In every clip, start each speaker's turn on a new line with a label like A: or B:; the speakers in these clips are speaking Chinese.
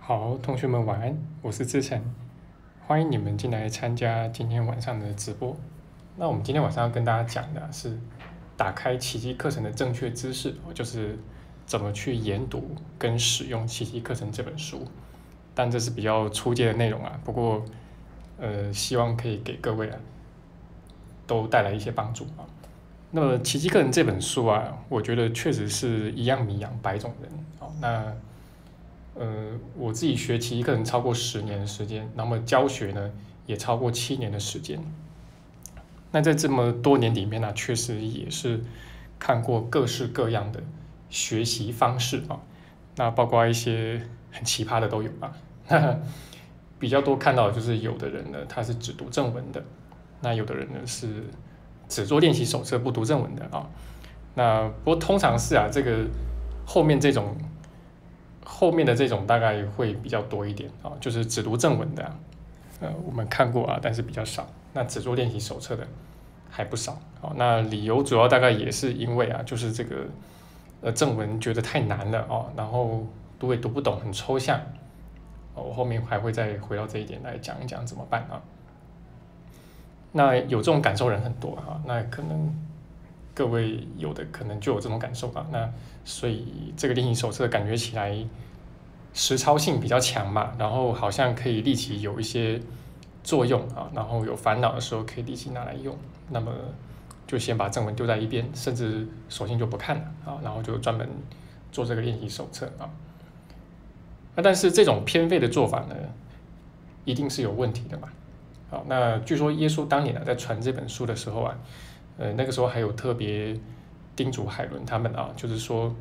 A: 好，同学们晚安，我是志成，欢迎你们进来参加今天晚上的直播。那我们今天晚上要跟大家讲的是打开奇迹课程的正确知识，就是怎么去研读跟使用奇迹课程这本书。但这是比较初阶的内容啊，不过希望可以给各位都带来一些帮助啊。那么奇迹课程这本书啊，我觉得确实是一样米养百种人。好，那我自己学奇迹课程超过10年的时间，那么教学呢也超过7年的时间。那在这么多年里面呢，确实也是看过各式各样的学习方式啊，那包括一些很奇葩的都有啊。比较多看到的就是有的人呢他是只读正文的，那有的人呢是只做练习手册不读正文的啊。那不过通常是这个后面的这种大概会比较多一点啊，就是只读正文的我们看过但是比较少。那只做练习手册的还不少啊。那理由主要大概也是因为就是这个正文觉得太难了然后读也读不懂，很抽象。我后面还会再回到这一点来讲一讲怎么办啊。那有这种感受人很多那可能各位有的可能就有这种感受那所以这个练习手册感觉起来实操性比较强嘛，然后好像可以立即有一些作用然后有烦恼的时候可以立即拿来用，那么就先把正文丢在一边，甚至索性就不看了然后就专门做这个练习手册但是这种偏废的做法呢，一定是有问题的嘛。好，那据说耶稣当年在传这本书的时候那个时候还有特别叮嘱海伦他们就是说，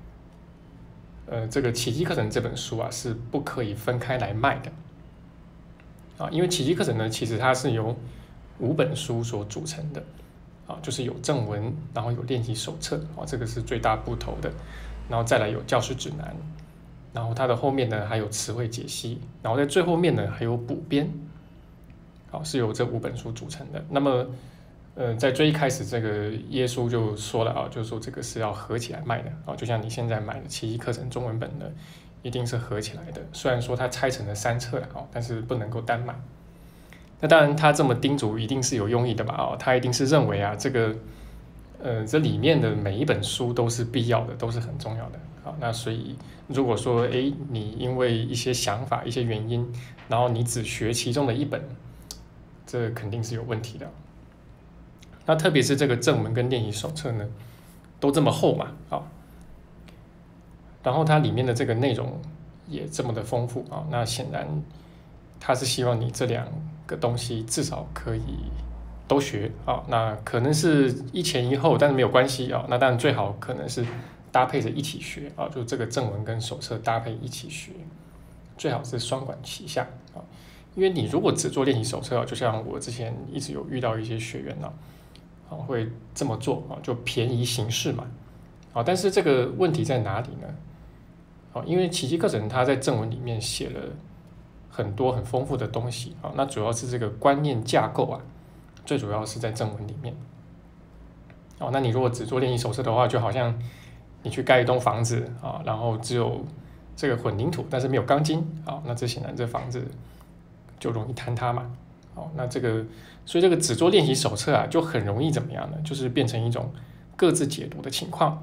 A: 这个奇迹课程这本书是不可以分开来卖的因为奇迹课程呢，其实它是由5本书所组成的就是有正文，然后有练习手册这个是最大部头的，然后再来有教师指南，然后它的后面呢还有词汇解析，然后在最后面呢还有补编是由这5本书组成的。那么在最一开始这个耶稣就说了就是说这个是要合起来卖的就像你现在买的奇迹课程中文本呢，一定是合起来的。虽然说它拆成了3册但是不能够单买。那当然他这么叮嘱一定是有用意的嘛他一定是认为这个这里面的每一本书都是必要的，都是很重要的那所以如果说你因为一些想法一些原因，然后你只学其中的一本，这肯定是有问题的。那特别是这个正文跟练习手册呢都这么厚嘛然后它里面的这个内容也这么的丰富那显然他是希望你这2个东西至少可以都学那可能是一前一后，但是没有关系那当然最好可能是搭配着一起学就这个正文跟手册搭配一起学，最好是双管齐下因为你如果只做练习手册就像我之前一直有遇到一些学员会这么做就便宜行事嘛但是这个问题在哪里呢因为奇迹课程它在正文里面写了很多很丰富的东西那主要是这个观念架构最主要是在正文里面那你如果只做练习手册的话，就好像你去盖一栋房子然后只有这个混凝土但是没有钢筋那这显然这房子就容易坍塌嘛那所以这个只做练习手册就很容易怎么样呢？就是变成一种各自解读的情况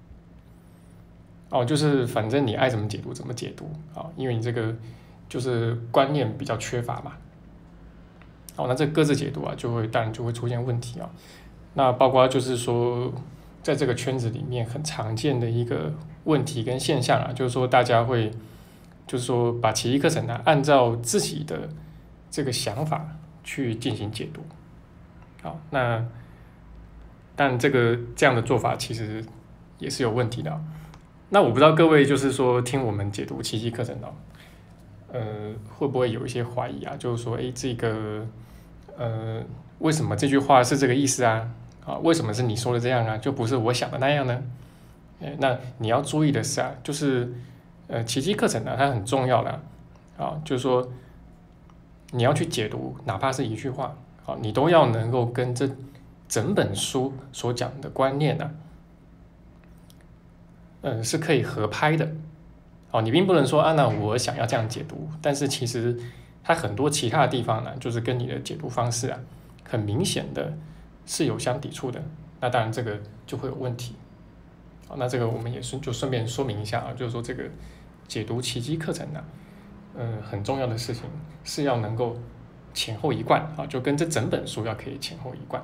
A: 就是反正你爱怎么解读怎么解读因为你这个就是观念比较缺乏嘛那这各自解读当然就会出现问题那包括就是说在这个圈子里面很常见的一个问题跟现象就是说大家会就是说把奇迹课程按照自己的这个想法去进行解读那但这样的做法其实也是有问题的那我不知道各位就是说听我们解读奇迹课程会不会有一些怀疑就是说这个为什么这句话是这个意思为什么是你说的这样就不是我想的那样呢？那你要注意的是就是奇迹课程它很重要的就是说你要去解读哪怕是一句话你都要能够跟这整本书所讲的观念是可以合拍的你并不能说那我想要这样解读，但是其实它很多其他的地方呢，就是跟你的解读方式很明显的是有相抵触的，那当然这个就会有问题。那这个我们也就顺便说明一下就是说这个解读奇迹课程很重要的事情是要能够前后一贯就跟这整本书要可以前后一贯。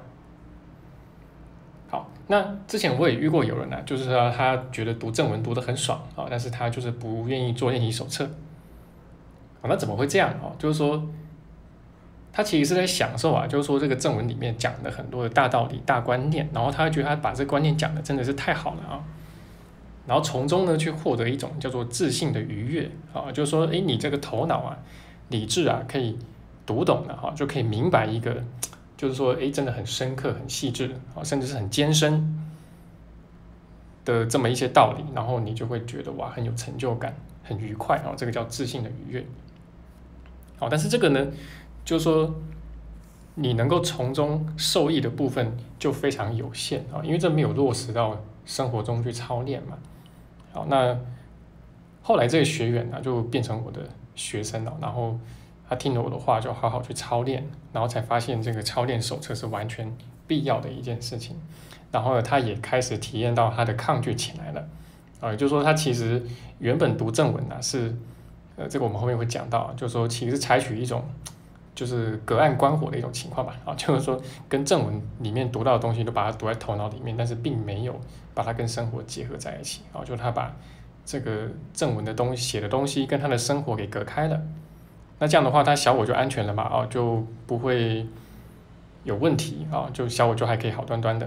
A: 好，那之前我也遇过有人就是说他觉得读正文读得很爽但是他就是不愿意做练习手册。那怎么会这样就是说他其实是在享受就是说这个正文里面讲的很多的大道理、大观念，然后他觉得他把这个观念讲的真的是太好了然后从中呢去获得一种叫做自信的愉悦就是说你这个头脑理智可以读懂了就可以明白一个就是说真的很深刻、很细致甚至是很艰深的这么一些道理，然后你就会觉得哇很有成就感、很愉快这个叫自信的愉悦。但是这个呢就是说你能够从中受益的部分就非常有限因为这没有落实到生活中去操练嘛。好，那后来这个学员就变成我的学生了，然后他听了我的话就好好去操练，然后才发现这个操练手册是完全必要的一件事情。然后呢他也开始体验到他的抗拒起来了也就是说他其实原本读正文是这个我们后面会讲到就是说其实采取一种就是隔岸观火的一种情况吧就是说跟正文里面读到的东西都把它读在头脑里面，但是并没有把它跟生活结合在一起就是他把这个正文的东西写的东西跟他的生活给隔开了。那这样的话他小我就安全了嘛就不会有问题就小我就还可以好端端的。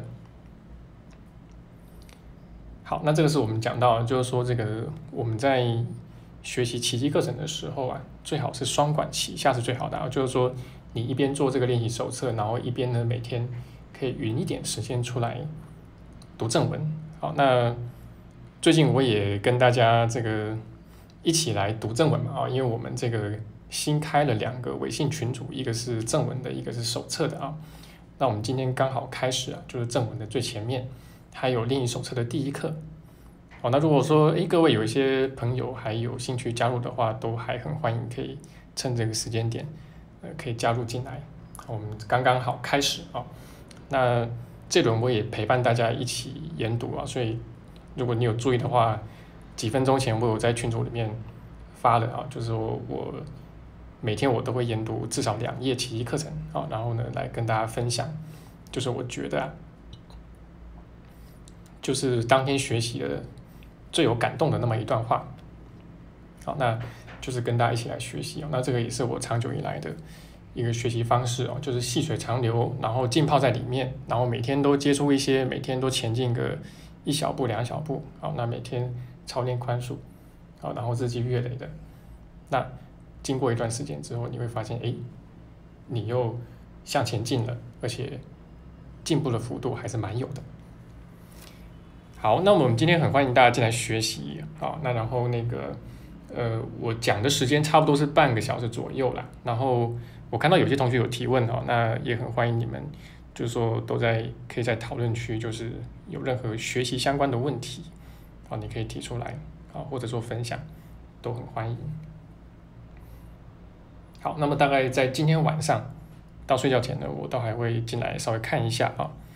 A: 好，那这个是我们讲到就是说这个我们在学习奇迹课程的时候最好是双管齐下是最好的就是说你一边做这个练习手册，然后一边呢每天可以匀一点时间出来读正文。好，那最近我也跟大家这个一起来读正文嘛因为我们这个新开了2个微信群组，一个是正文的，一个是手册的那我们今天刚好开始就是正文的最前面还有练习手册的第1课那如果说各位有一些朋友还有兴趣加入的话，都还很欢迎可以趁这个时间点可以加入进来。我们刚刚好开始那这轮我也陪伴大家一起研读所以如果你有注意的话，几分钟前我有在群组里面发了就是说我每天我都会研读至少2页奇迹课程然后呢来跟大家分享就是我觉得就是当天学习的最有感动的那么一段话那就是跟大家一起来学习那这个也是我长久以来的一个学习方式就是细水长流，然后浸泡在里面，然后每天都接触一些，每天都前进个1小步2小步那每天操练宽恕然后日积月累的，那经过一段时间之后，你会发现你又向前进了，而且进步的幅度还是蛮有的。好，那我们今天很欢迎大家进来学习那然后那个我讲的时间差不多是半个小时左右啦，然后我看到有些同学有提问那也很欢迎你们就是说可以在讨论区就是有任何学习相关的问题你可以提出来或者说分享都很欢迎。好，那么大概在今天晚上到睡觉前呢，我都还会进来稍微看一下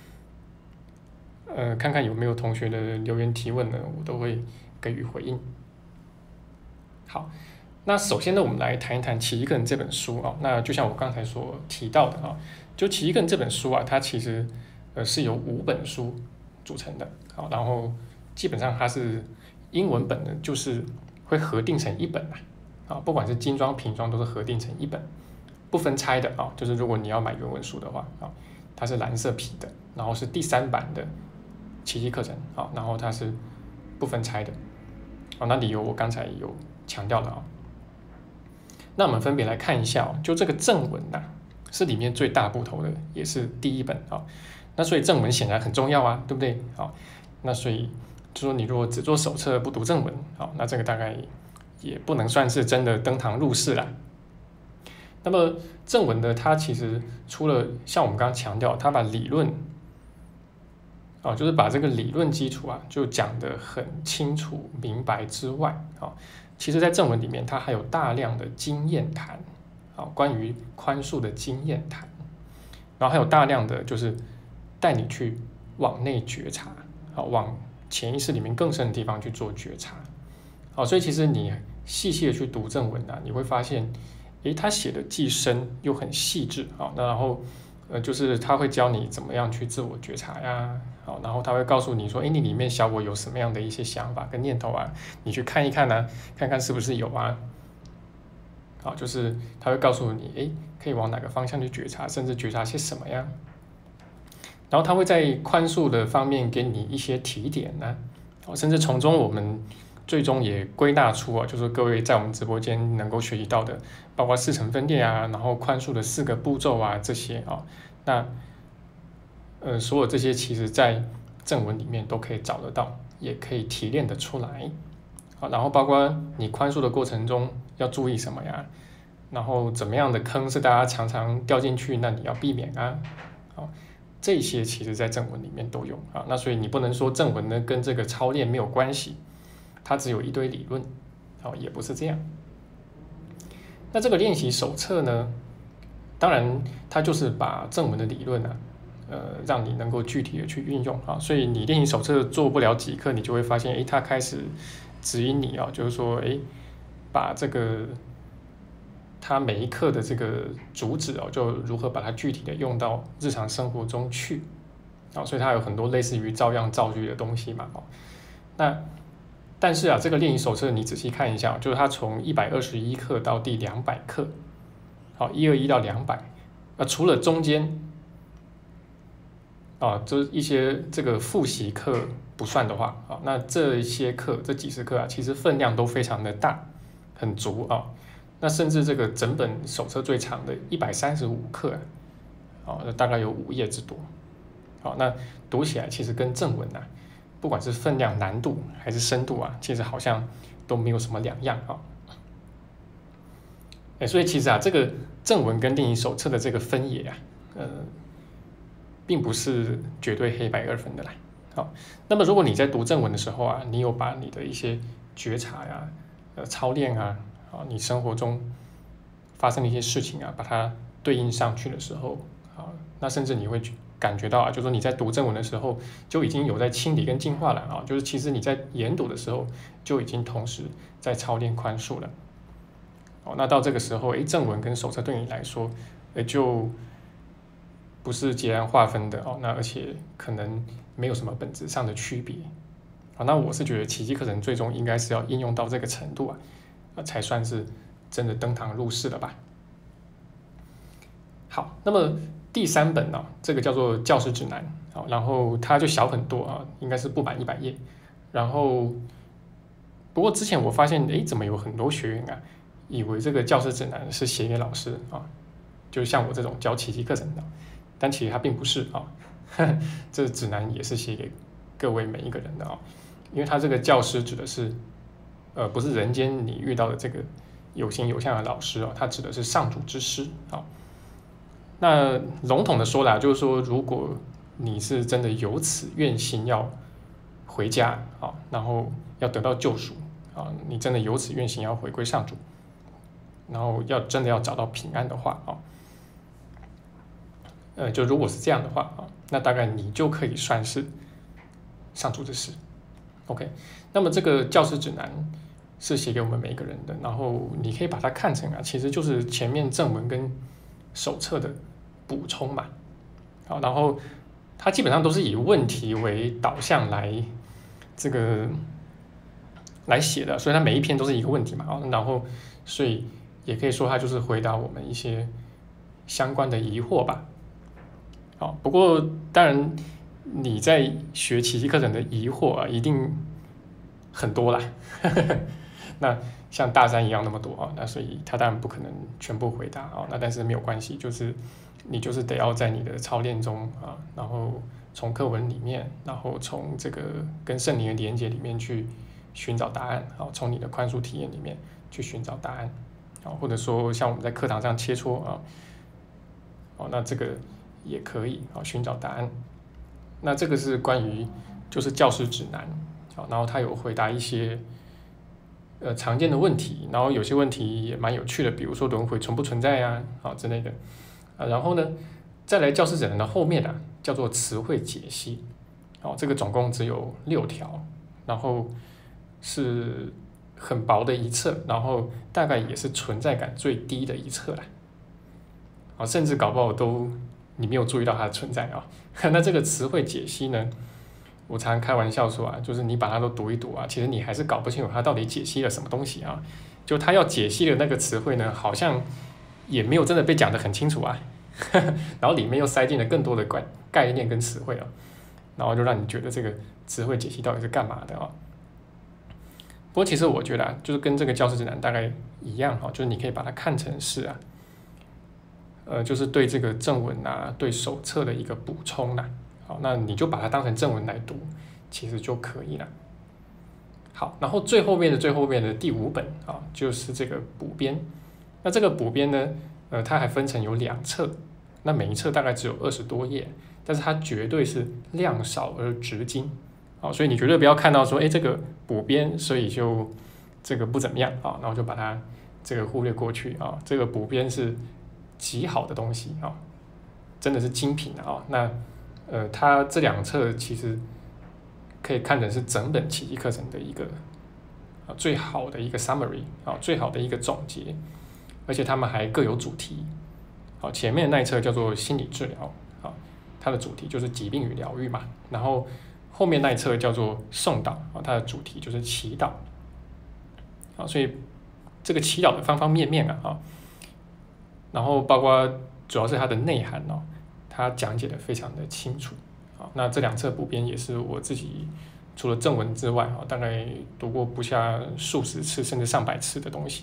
A: 看看有没有同学的留言提问呢，我都会给予回应。好，那首先呢，我们来谈一谈《奇迹课程》这本书那就像我刚才所提到的就《奇迹课程》这本书它其实是由5本书组成的然后基本上它是英文本呢，就是会合订成1本不管是精装瓶装都是合订成1本，不分拆的就是如果你要买原文书的话它是蓝色皮的，然后是第3版的奇迹课程然后它是不分拆的那理由我刚才有强调了那我们分别来看一下就这个正文是里面最大部头的，也是第1本那所以正文显然很重要对不对那所以就说你如果只做手册不读正文那这个大概也不能算是真的登堂入室啦。那么正文的它其实除了像我们刚刚强调，它把理论就是把这个理论基础啊就讲得很清楚明白之外其实在正文里面它还有大量的经验谈关于宽恕的经验谈，然后还有大量的就是带你去往内觉察往潜意识里面更深的地方去做觉察所以其实你细细的去读正文你会发现他写的既深又很细致那然后就是他会教你怎么样去自我觉察呀然后他会告诉你说你里面小我有什么样的一些想法跟念头你去看一看看看是不是有就是他会告诉你可以往哪个方向去觉察，甚至觉察些什么呀，然后他会在宽恕的方面给你一些提点甚至从中我们最终也归纳出就是各位在我们直播间能够学习到的，包括4层分裂然后宽恕的4个步骤这些那所有这些其实在正文里面都可以找得到，也可以提炼得出来然后包括你宽恕的过程中要注意什么呀，然后怎么样的坑是大家常常掉进去，那你要避免这些其实在正文里面都有那所以你不能说正文呢跟这个操练没有关系，它只有一堆理论也不是这样。那这个练习手册呢，当然它就是把正文的理论让你能够具体的去运用所以你练习手册做不了几课，你就会发现它开始指引你就是说把这个它每一课的这个主旨就如何把它具体的用到日常生活中去所以它有很多类似于照样造句的东西嘛但是这个练习手册你仔细看一下，就是它从121课到第200课121到200除了中间就是一些这个复习课不算的话那这些课这几十课其实分量都非常的大，很足那甚至这个整本手册最长的135课大概有5页之多那读起来其实跟正文不管是分量难度还是深度其实好像都没有什么两样所以其实这个正文跟练习手册的这个分野并不是绝对黑白二分的啦那么如果你在读正文的时候你有把你的一些觉察操练你生活中发生的一些事情把它对应上去的时候那甚至你会感觉到就是说你在读正文的时候就已经有在清理跟净化了就是其实你在研读的时候就已经同时在操练宽恕了那到这个时候正文跟手册对你来说就不是截然划分的那而且可能没有什么本质上的区别那我是觉得奇迹课程最终应该是要应用到这个程度才算是真的登堂入室了吧。好，那么第3本这个叫做教师指南然后它就小很多应该是不满100页，然后不过之前我发现怎么有很多学员以为这个教师指南是写给老师就像我这种教奇迹课程的，但其实它并不是这指南也是写给各位每一个人的因为它这个教师指的是不是人间你遇到的这个有形有相的老师它指的是上主之师那笼统的说啦，就是说如果你是真的有此愿心要回家然后要得到救赎你真的有此愿心要回归上主，然后真的要找到平安的话就如果是这样的话那大概你就可以算是上主之师。 OK， 那么这个教师指南是写给我们每一个人的，然后你可以把它看成其实就是前面正文跟手册的补充嘛然后它基本上都是以问题为导向来这个来写的，所以它每一篇都是一个问题嘛然后所以也可以说它就是回答我们一些相关的疑惑吧不过当然你在学奇迹课程的疑惑一定很多啦那像大山一样那么多那所以他当然不可能全部回答那但是没有关系，就是你就是得要在你的操练中然后从课文里面，然后从这个跟圣灵的连接里面去寻找答案从你的宽恕体验里面去寻找答案或者说像我们在课堂上切磋那这个也可以寻找答案那这个是关于就是教师指南，好，然后他有回答一些常见的问题，然后有些问题也蛮有趣的，比如说轮回存不存在呀，啊之类的，然后呢，再来教师指南的后面啊，叫做词汇解析，哦，这个总共只有6条，然后是很薄的一册，然后大概也是存在感最低的一册啦，啊，甚至搞不好你没有注意到它的存在啊。那这个词汇解析呢，我常开玩笑说啊，就是你把它都读一读啊，其实你还是搞不清楚它到底解析了什么东西啊。就它要解析的那个词汇呢，好像也没有真的被讲得很清楚啊。然后里面又塞进了更多的概念跟词汇啊，然后就让你觉得这个词汇解析到底是干嘛的啊。不过其实我觉得啊，就是跟这个教师指南大概一样哈，就是你可以把它看成是啊，就是对这个正文啊，对手册的一个补充啦。好，那你就把它当成正文来读，其实就可以了。好，然后最后面的第5本啊，就是这个补编。那这个补编呢，它还分成有2册，那每一册大概只有20多页，但是它绝对是量少而值精。好，所以你绝对不要看到说，这个补编，所以就这个不怎么样啊，然后就把它这个忽略过去啊。这个补编是极好的东西啊，真的是精品啊。那它这2册其实可以看成是整本奇迹课程的一个最好的一个 summary 啊，最好的一个总结，而且他们还各有主题。好，前面的那一册叫做心理治疗啊，它的主题就是疾病与疗愈嘛。然后后面那一册叫做颂祷啊，它的主题就是祈祷。啊，所以这个祈祷的方方面面啊，然后包括主要是它的内涵哦，它讲解的非常的清楚。好，那这2册补编也是我自己除了正文之外大概读过不下数十次甚至上百次的东西。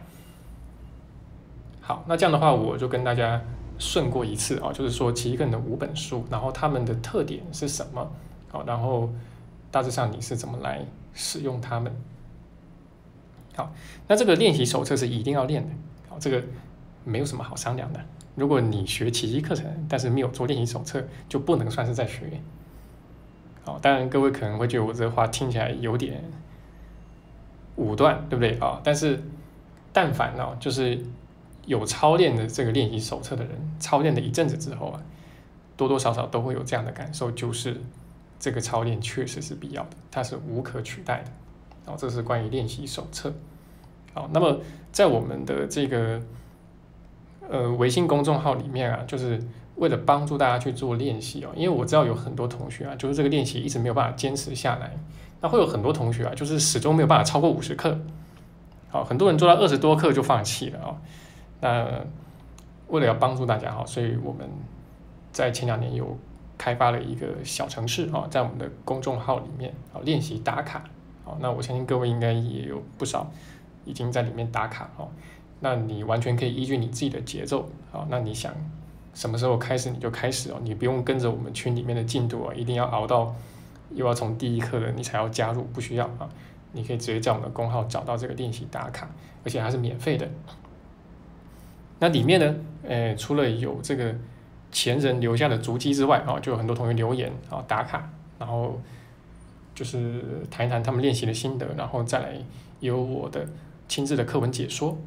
A: 好，那这样的话我就跟大家顺过一次啊，就是说奇迹课程的5本书，然后它们的特点是什么？好，然后大致上你是怎么来使用它们？好，那这个练习手册是一定要练的。好，这个没有什么好商量的。如果你学奇迹课程，但是没有做练习手册，就不能算是在学。好，当然各位可能会觉得我这话听起来有点武断，对不对啊？但是但凡就是有操练的这个练习手册的人，操练了一阵子之后啊，多多少少都会有这样的感受，就是这个操练确实是必要的，它是无可取代的。好，这是关于练习手册。好，那么在我们的这个微信公众号里面啊，就是为了帮助大家去做练习哦，因为我知道有很多同学啊，就是这个练习一直没有办法坚持下来，那会有很多同学啊，就是始终没有办法超过50课。好，很多人做到20多课就放弃了哦。那为了要帮助大家所以我们在前2年有开发了一个小程式在我们的公众号里面练习打卡。好，那我相信各位应该也有不少已经在里面打卡那你完全可以依据你自己的节奏那你想什么时候开始你就开始你不用跟着我们群里面的进度一定要熬到又要从第1课的你才要加入，不需要你可以直接在我们的公号找到这个练习打卡，而且还是免费的。那里面呢，除了有这个前人留下的足迹之外就有很多同学留言打卡，然后就是谈一谈他们练习的心得，然后再来有我的亲自的课文解说。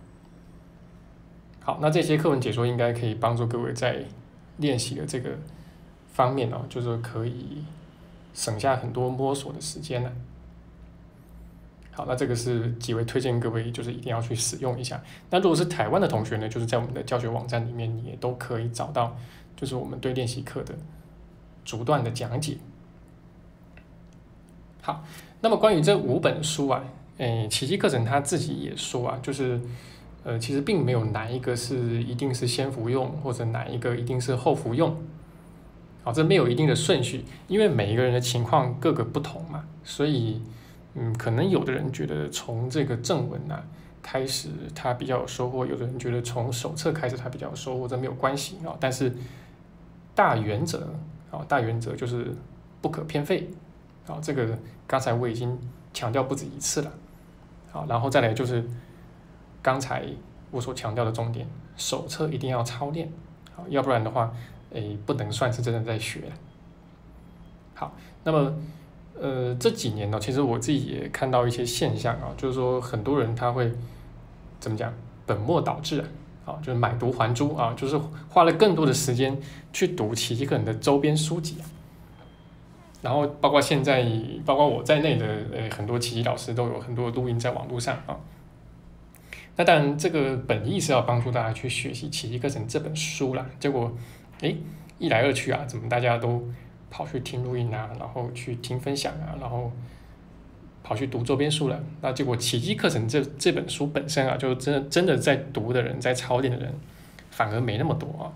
A: 好，那这些课文解说应该可以帮助各位在练习的这个方面就是可以省下很多摸索的时间了。好，那这个是极为推荐各位就是一定要去使用一下。那如果是台湾的同学呢，就是在我们的教学网站里面，你也都可以找到就是我们对练习课的逐段的讲解。好，那么关于这5本书啊，奇迹课程他自己也说啊，就是其实并没有哪一个是一定是先服用，或者哪一个一定是后服用。好，这没有一定的顺序，因为每一个人的情况各个不同嘛，所以可能有的人觉得从这个正文开始他比较有收获，有的人觉得从手册开始他比较有收获，这没有关系但是大原则就是不可偏废。好，这个刚才我已经强调不止1次了。好，然后再来就是刚才我所强调的重点，手册一定要操练，好，要不然的话不能算是真的在学。 好，那么这几年呢，其实我自己也看到一些现象啊，就是说很多人他会怎么讲，本末倒置啊，就是买椟还珠啊，就是花了更多的时间去读奇迹课程的周边书籍啊。然后包括现在，包括我在内的很多奇迹老师都有很多录音在网络上啊。那当然，这个本意是要帮助大家去学习奇迹课程这本书啦。结果，一来二去啊，怎么大家都跑去听录音啊，然后去听分享啊，然后跑去读周边书了。那结果奇迹课程这本书本身啊，就真的在读的人，在操练的人，反而没那么多啊。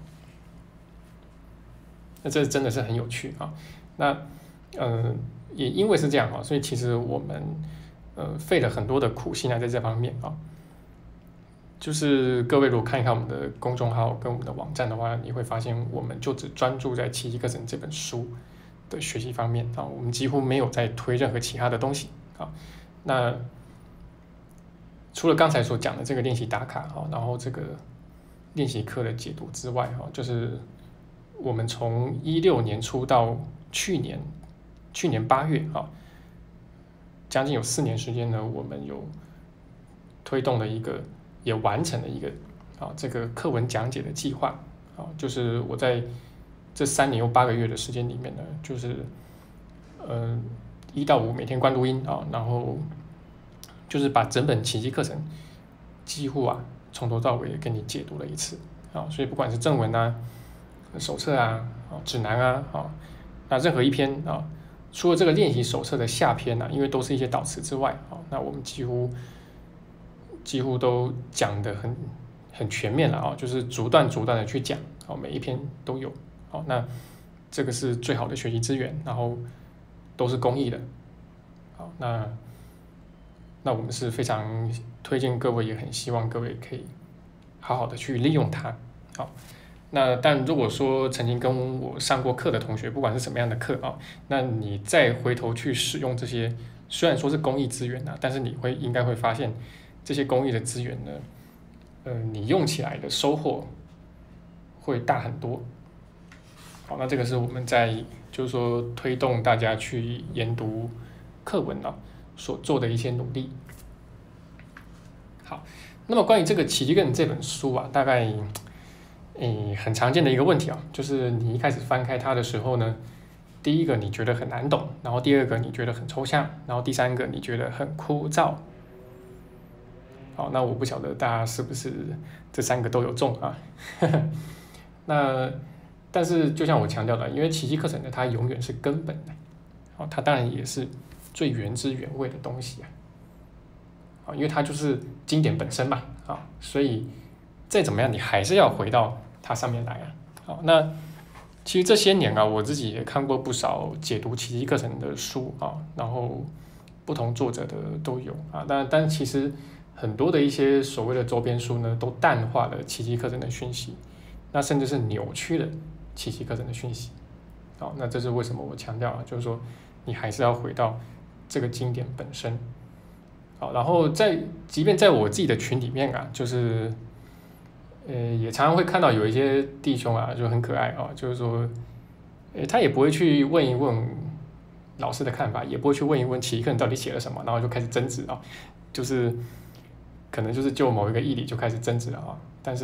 A: 那这真的是很有趣啊。那也因为是这样啊，所以其实我们费了很多的苦心在这方面啊。就是各位如果看一看我们的公众号跟我们的网站的话，你会发现我们就只专注在奇迹课程这本书的学习方面啊，我们几乎没有在推任何其他的东西啊。那除了刚才所讲的这个练习打卡啊，然后这个练习课的解读之外啊，就是我们从16年初到去年8月啊，将近有4年时间呢，我们有推动了一个，也完成了一个这个课文讲解的计划啊，就是我在这3年又8个月的时间里面呢，就是1到5每天关录音啊，然后就是把整本奇迹课程几乎从头到尾给你解读了一次啊，所以不管是正文啊、手册啊、指南啊，那任何一篇啊，除了这个练习手册的下篇因为都是一些导词之外那我们几乎都讲得很全面了就是逐段的去讲每一篇都有那这个是最好的学习资源，然后都是公益的那我们是非常推荐各位，也很希望各位可以好好的去利用它那但如果说曾经跟我上过课的同学，不管是什么样的课那你再回头去使用这些，虽然说是公益资源但是你应该会发现这些公益的资源呢，你用起来的收获会大很多。好，那这个是我们在就是说推动大家去研读课文所做的一些努力。好，那么关于这个奇迹课程这本书大概很常见的一个问题就是你一开始翻开它的时候呢，第一个你觉得很难懂，然后第二个你觉得很抽象，然后第三个你觉得很枯燥。好，那我不晓得大家是不是这3个都有中那但是就像我强调的，因为奇迹课程呢，它永远是根本的它当然也是最原汁原味的东西因为它就是经典本身嘛所以再怎么样你还是要回到它上面来那其实这些年我自己也看过不少解读奇迹课程的书然后不同作者的都有但其实很多的一些所谓的周边书呢，都淡化了奇迹课程的讯息，那甚至是扭曲了奇迹课程的讯息那这是为什么我强调就是说你还是要回到这个经典本身然后即便在我自己的群里面就是也常常会看到有一些弟兄就很可爱就是说他也不会去问一问老师的看法，也不会去问一问奇迹课程到底写了什么，然后就开始争执就是可能就是就某一个义理就开始争执了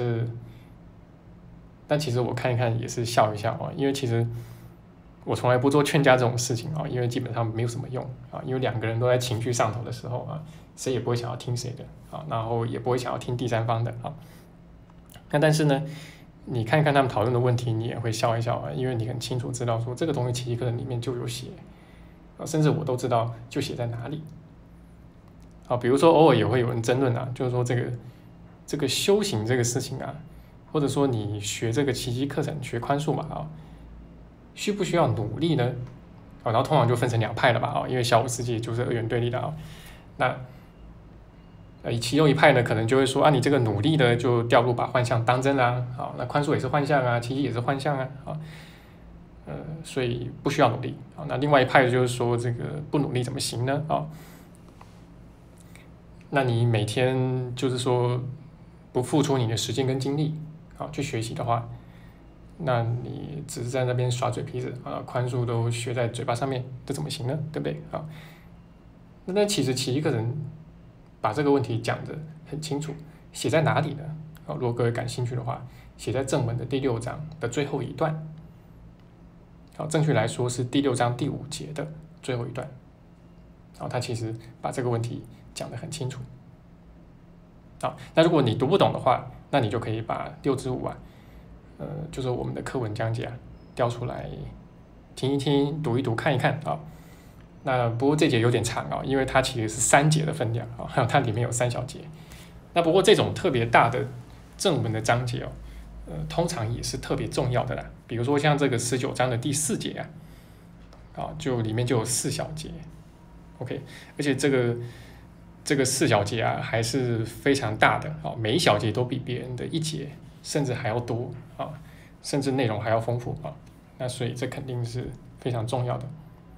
A: 但其实我看一看也是笑一笑因为其实我从来不做劝架这种事情因为基本上没有什么用因为2个人都在情绪上头的时候谁也不会想要听谁的然后也不会想要听第三方的那但是呢，你看一看他们讨论的问题，你也会笑一笑因为你很清楚知道说这个东西奇迹课程里面就有写甚至我都知道就写在哪里比如说偶尔也会有人争论就是说这个修行这个事情或者说你学这个奇迹课程学宽恕嘛需不需要努力呢然后通常就分成2派了嘛因为小我世界就是2元对立的那其中一派呢可能就会说你这个努力呢就掉入把幻象当真那宽恕也是幻象奇迹也是幻象所以不需要努力那另外一派就是说这个不努力怎么行呢那你每天就是说不付出你的时间跟精力去学习的话， 那你只是在那边耍嘴皮子啊，宽恕都学在嘴巴上面，这怎么行呢？对不对啊？那其实奇迹课程把这个问题讲得很清楚，写在哪里呢？如果各位感兴趣的话，写在正文的第6章的最后一段。正确来说是第6章第5节的最后一段。他其实把这个问题讲得很清楚。那如果你读不懂的话，那你就可以把6至5就是我们的课文讲解调出来听一听、读一读、看一看啊。那不过这节有点长因为它其实是3节的分量它里面有3小节。那不过这种特别大的正文的章节通常也是特别重要的啦。比如说像这个19章的第4节就里面就有4小节 ，OK， 而且这个4小节还是非常大的每一小节都比别人的1节甚至还要多甚至内容还要丰富那所以这肯定是非常重要的。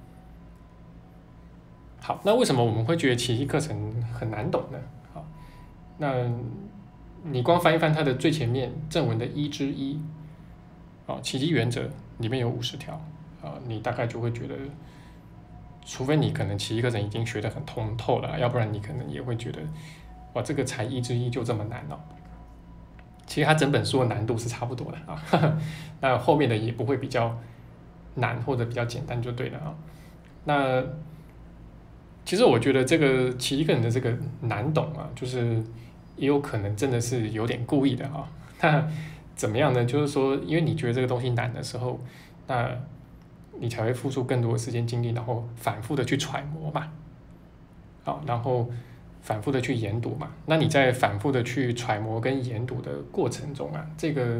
A: 好，那为什么我们会觉得奇迹课程很难懂呢？那你光翻一翻它的最前面正文的1之1奇迹原则里面有50条你大概就会觉得，除非你可能奇迹课程已经学得很通透了，要不然你可能也会觉得，哇，这个才1之1就这么难其实它整本书的难度是差不多的那后面的也不会比较难或者比较简单就对了那其实我觉得这个奇迹课程的这个难懂就是也有可能真的是有点故意的那怎么样呢？就是说，因为你觉得这个东西难的时候，那你才会付出更多的时间精力，然后反复的去揣摩嘛，然后反复的去研读嘛。那你在反复的去揣摩跟研读的过程中这个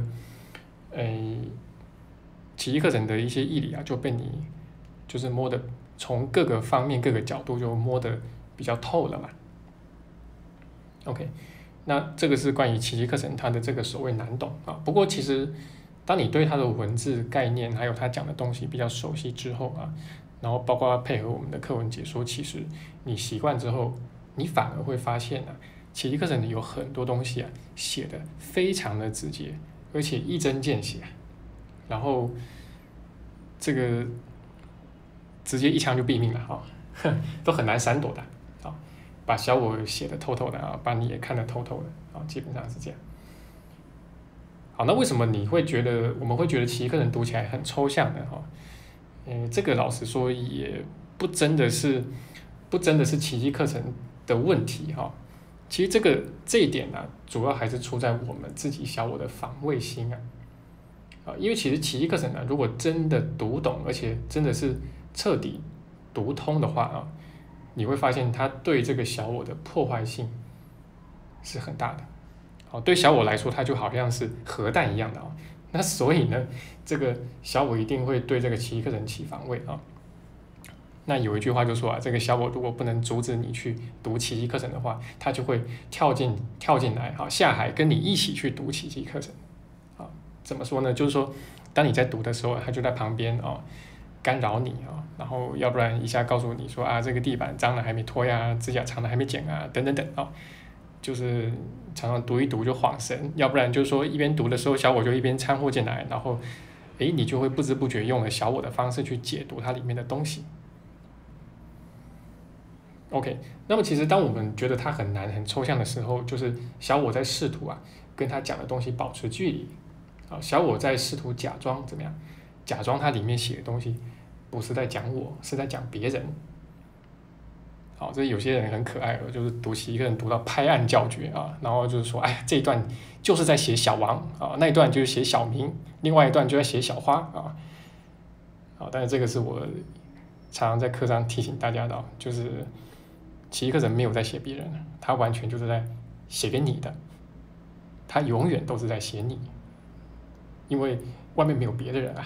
A: 奇迹课程的一些义理就被你就是摸的从各个方面各个角度就摸得比较透了嘛。OK， 那这个是关于奇迹课程它的这个所谓难懂不过其实当你对它的文字概念还有它讲的东西比较熟悉之后然后包括配合我们的课文解说，其实你习惯之后，你反而会发现奇迹课程里有很多东西写的非常的直接，而且一针见血，然后这个直接一枪就毙命了都很难闪躲的把小我写得透透的把你也看得透透的基本上是这样。好，那为什么我们会觉得奇迹课程读起来很抽象呢？这个老实说也不真的是奇迹课程的问题其实这一点主要还是出在我们自己小我的防卫心因为其实奇迹课程如果真的读懂，而且真的是彻底读通的话你会发现它对这个小我的破坏性是很大的对小我来说，它就好像是核弹一样的那所以呢，这个小我一定会对这个奇迹课程起防卫那有一句话就说这个小我如果不能阻止你去读奇迹课程的话，它就会跳进来下海跟你一起去读奇迹课程怎么说呢？就是说，当你在读的时候，它就在旁边干扰你然后要不然一下告诉你说这个地板脏了还没拖呀，指甲长了还没剪等等等就是常常读一读就晃神，要不然就是说一边读的时候，小我就一边掺和进来，然后你就会不知不觉用了小我的方式去解读它里面的东西。OK， 那么其实当我们觉得它很难很抽象的时候，就是小我在试图跟他讲的东西保持距离小我在试图假装怎么样？假装它里面写的东西不是在讲我，是在讲别人。这有些人很可爱就是读奇迹课程读到拍案叫绝然后就是说，哎呀，这一段就是在写小王那一段就是写小明，另外一段就在写小花但是这个是我常常在课上提醒大家的就是奇迹课程没有在写别人，他完全就是在写给你的，他永远都是在写你，因为外面没有别的人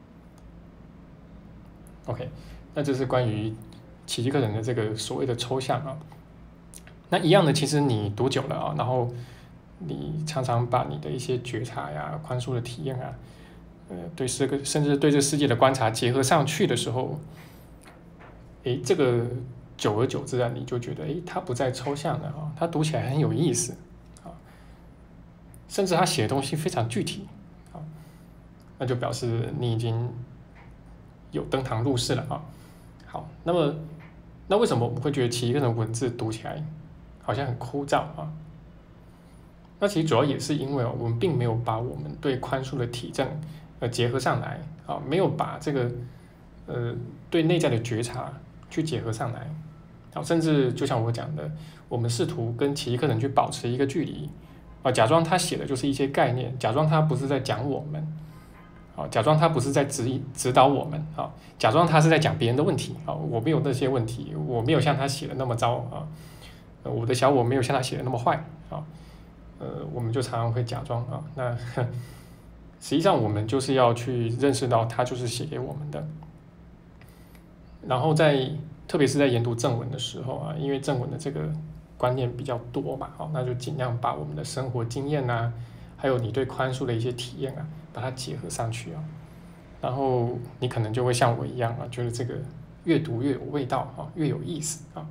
A: OK， 那这是关于奇迹课程的这个所谓的抽象那一样的，其实你读久了然后你常常把你的一些觉察呀、宽恕的体验对甚至对这世界的观察结合上去的时候，这个久而久之你就觉得它不再抽象了它读起来很有意思甚至他写的东西非常具体那就表示你已经有登堂入室了啊。好，那为什么我们会觉得奇迹课程文字读起来好像很枯燥啊？那其实主要也是因为我们并没有把我们对宽恕的体证结合上来啊，没有把这个对内在的觉察去结合上来啊，甚至就像我讲的，我们试图跟奇迹课程去保持一个距离啊，假装他写的就是一些概念，假装他不是在讲我们啊，假装他不是在指导我们啊，假装他是在讲别人的问题啊，我没有那些问题，我没有像他写的那么糟啊，我的小我没有像他写的那么坏啊。我们就常常会假装啊，那实际上我们就是要去认识到它就是写给我们的。然后特别是在研读正文的时候啊，因为正文的这个观念比较多嘛，那就尽量把我们的生活经验啊，还有你对宽恕的一些体验啊，把它结合上去啊。然后你可能就会像我一样啊，觉得这个越读越有味道啊，越有意思啊，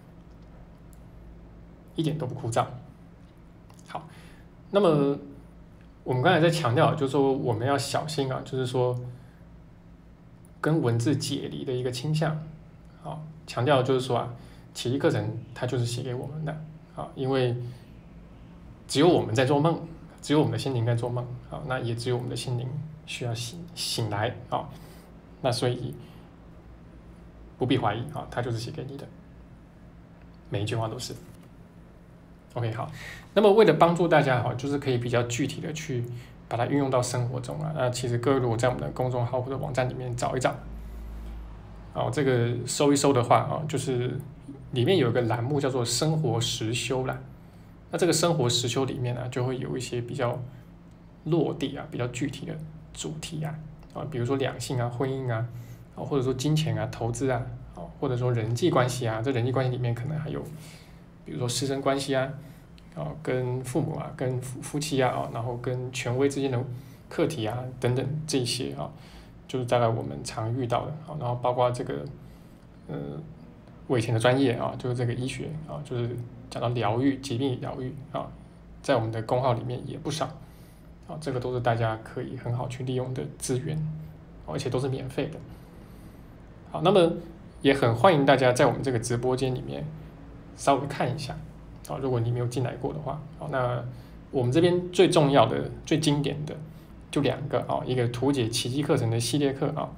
A: 一点都不枯燥。好，那么我们刚才在强调，就是说我们要小心啊，就是说跟文字解离的一个倾向。好，强调就是说啊，奇迹课程它就是写给我们的啊，因为只有我们在做梦，只有我们的心灵在做梦啊，那也只有我们的心灵需要醒来啊，那所以不必怀疑啊，它就是写给你的，每一句话都是。OK， 好，那么为了帮助大家哈，就是可以比较具体的去把它运用到生活中啊，那其实各位如果在我们的公众号或者网站里面找一找，这个搜一搜的话啊，就是里面有一个栏目叫做生活实修啦，那这个生活实修里面呢，就会有一些比较落地啊、比较具体的主题啊，比如说两性啊、婚姻啊，或者说金钱啊、投资啊，或者说人际关系啊，这人际关系里面可能还有比如说师生关系啊，跟父母啊、跟夫妻啊，然后跟权威之间的课题啊等等这些啊，就是大概我们常遇到的啊，然后包括这个我以前的专业啊，就是这个医学啊，就是讲到疗愈、疾病疗愈啊，在我们的公号里面也不少啊，这个都是大家可以很好去利用的资源，而且都是免费的。好，那么也很欢迎大家在我们这个直播间里面稍微看一下啊，如果你没有进来过的话，那我们这边最重要的、最经典的就两个啊，一个图解奇迹课程的系列课啊，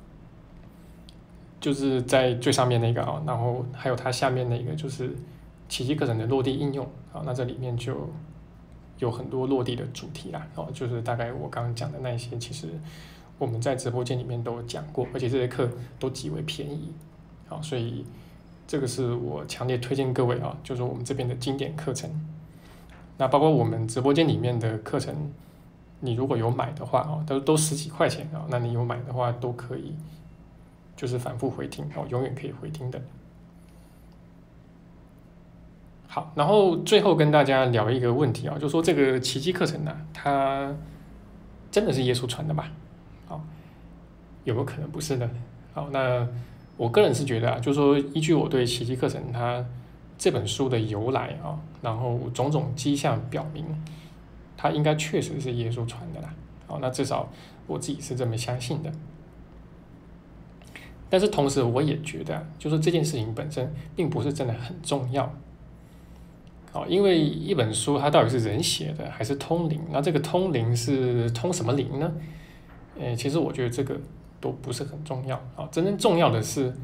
A: 就是在最上面那个啊，然后还有它下面那个就是奇迹课程的落地应用啊，那这里面就有很多落地的主题啦，就是大概我刚刚讲的那些，其实我们在直播间里面都有讲过，而且这些课都极为便宜，所以这个是我强烈推荐各位啊，就是我们这边的经典课程。那包括我们直播间里面的课程，你如果有买的话都十几块钱啊，那你有买的话都可以，就是反复回听永远可以回听的。好，然后最后跟大家聊一个问题啊，就说这个奇迹课程呢，它真的是耶稣传的吗？有没有可能不是呢？好，那我个人是觉得啊，就是说依据我对奇迹课程它这本书的由来啊，然后种种迹象表明，它应该确实是耶稣传的啦。那至少我自己是这么相信的。但是同时我也觉得，就是这件事情本身并不是真的很重要。因为一本书它到底是人写的还是通灵？那这个通灵是通什么灵呢？其实我觉得这个都不是很重要啊，真正重要的是，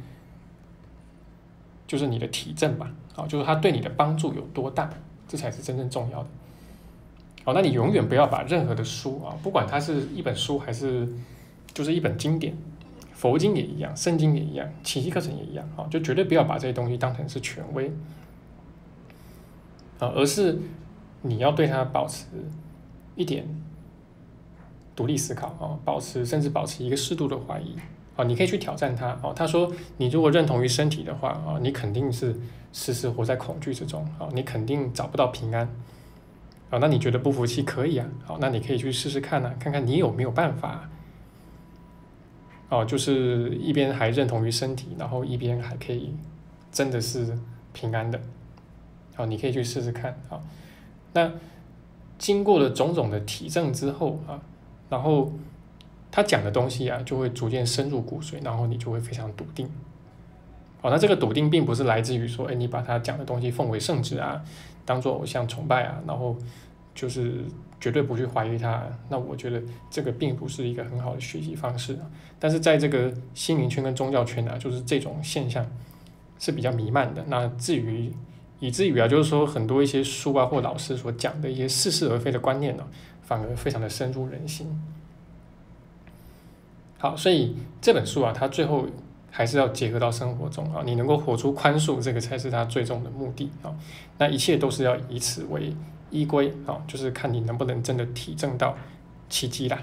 A: 就是你的体证吧，就是它对你的帮助有多大，这才是真正重要的。那你永远不要把任何的书啊，不管它是一本书还是就是一本经典，佛经也一样，圣经也一样，奇迹课程也一样就绝对不要把这些东西当成是权威而是你要对它保持一点独立思考甚至保持一个适度的怀疑你可以去挑战它他说你如果认同于身体的话你肯定是时时活在恐惧之中你肯定找不到平安那你觉得不服气可以啊那你可以去试试看看看你有没有办法就是一边还认同于身体，然后一边还可以真的是平安的你可以去试试看那经过了种种的体证之后然后他讲的东西啊就会逐渐深入骨髓，然后你就会非常笃定。那这个笃定并不是来自于说，你把他讲的东西奉为圣旨啊，当做偶像崇拜啊，然后就是绝对不去怀疑他。那我觉得这个并不是一个很好的学习方式啊。但是在这个心灵圈跟宗教圈啊，就是这种现象是比较弥漫的。那以至于啊，就是说很多一些书啊或老师所讲的一些似是而非的观念呢，反而非常的深入人心。好，所以这本书啊，它最后还是要结合到生活中啊，你能够活出宽恕，这个才是它最终的目的啊。那一切都是要以此为依归啊，就是看你能不能真的体证到奇迹啦。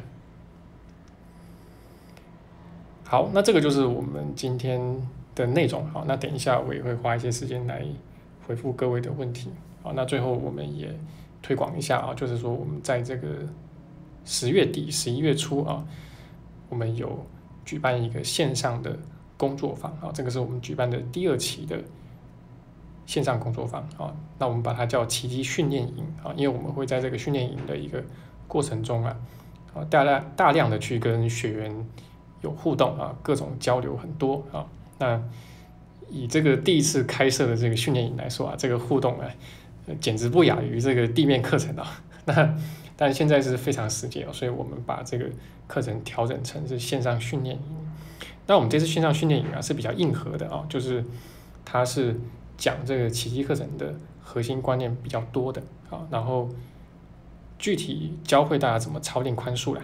A: 好，那这个就是我们今天的内容。好，那等一下我也会花一些时间来回复各位的问题。好，那最后我们也推广一下啊，就是说我们在这个10月底、11月初啊，我们有举办一个线上的工作坊啊，这个是我们举办的第2期的线上工作坊啊。那我们把它叫奇迹训练营啊，因为我们会在这个训练营的一个过程中啊，大量的去跟学员有互动啊，各种交流很多啊。那以这个第一次开设的这个训练营来说啊，这个互动啊，简直不亚于这个地面课程啊。但现在是非常时节，所以我们把这个课程调整成是线上训练营。那我们这次线上训练营啊是比较硬核的啊，就是它是讲这个奇迹课程的核心观念比较多的啊，然后具体教会大家怎么操练宽恕啦。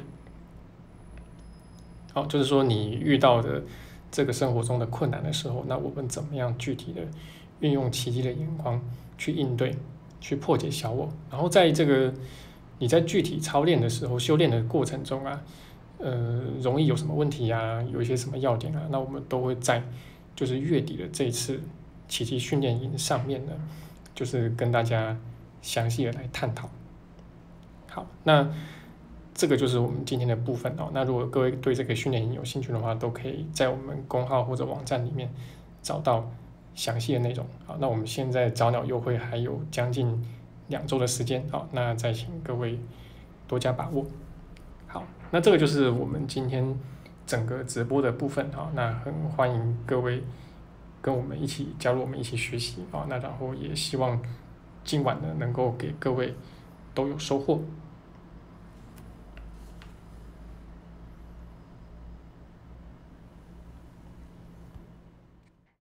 A: 好，就是说你遇到的这个生活中的困难的时候，那我们怎么样具体的运用奇迹的眼光去应对，去破解小我，然后在这个你在具体操练的时候，修炼的过程中啊，容易有什么问题啊，有一些什么要点啊，那我们都会在就是月底的这一次奇迹训练营上面呢，就是跟大家详细的来探讨。好，那这个就是我们今天的部分哦。那如果各位对这个训练营有兴趣的话，都可以在我们公号或者网站里面找到详细的内容。好，那我们现在早鸟优惠还有将近2周的时间，好，那再请各位多加把握。好，那这个就是我们今天整个直播的部分，好，那很欢迎各位跟我们一起加入我们一起学习，好，那然后也希望今晚呢能够给各位都有收获。